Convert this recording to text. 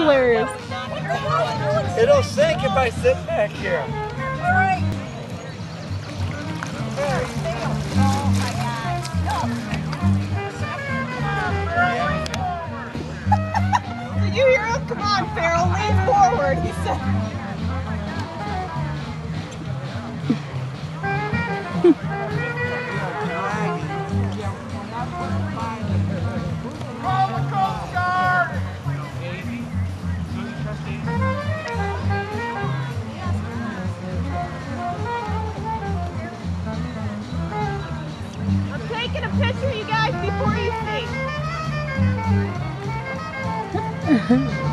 hilarious. It'll sink if I sit back here. Did you hear him? Come on, Farrell, lean forward, he said. I'm taking a picture, you guys, before you sing.